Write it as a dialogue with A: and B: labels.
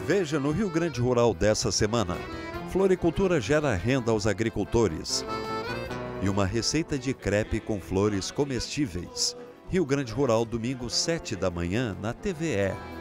A: Veja no Rio Grande Rural dessa semana. Floricultura gera renda aos agricultores. E uma receita de crepe com flores comestíveis. Rio Grande Rural, domingo 7 da manhã, na TVE.